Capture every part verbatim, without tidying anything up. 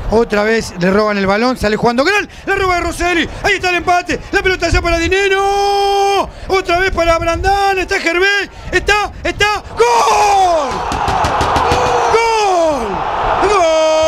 Otra vez le roban el balón, sale jugando Gran, la roba de Rosselli, ahí está el empate, la pelota ya para Dineno, otra vez para Brandán, está Gervais, está, está, ¡gol! ¡Gol! ¡Gol!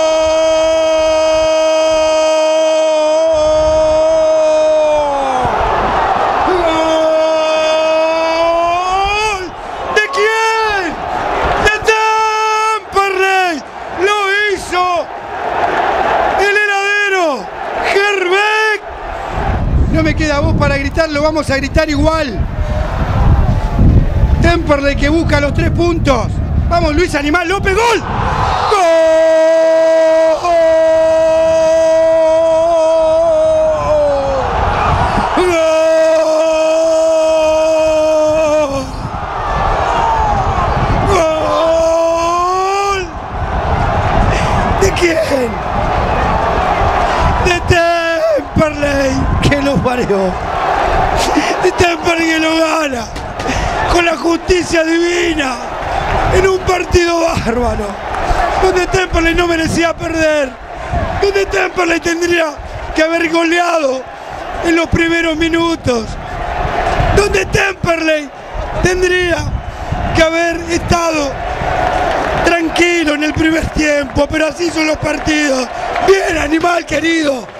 No me queda voz para gritar, lo vamos a gritar igual. Temperley que busca los tres puntos. Vamos, Luis Animal López, ¡gol! ¡Gol! ¡Gol! ¡Gol! ¿De quién? De Temperley, que lo parió. De Temperley que lo gana. Con la justicia divina. En un partido bárbaro. Donde Temperley no merecía perder. Donde Temperley tendría que haber goleado en los primeros minutos. Donde Temperley tendría que haber estado tranquilo en el primer tiempo. Pero así son los partidos. Bien, Animal querido.